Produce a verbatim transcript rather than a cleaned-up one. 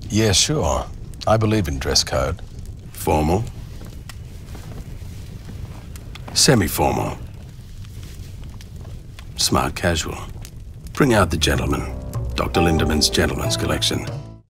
Yeah, sure. I believe in dress code. Formal? Semi-formal? Smart casual? Bring out the gentleman. Doctor Lindeman's Gentleman's Collection.